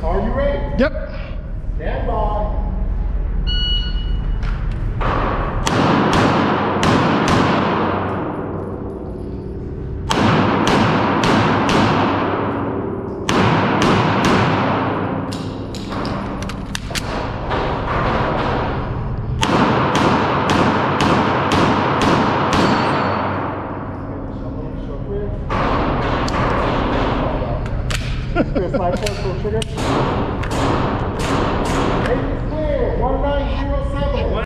Are you ready? Yep. Stand by. Slide forward, trigger. Make it clear. 190.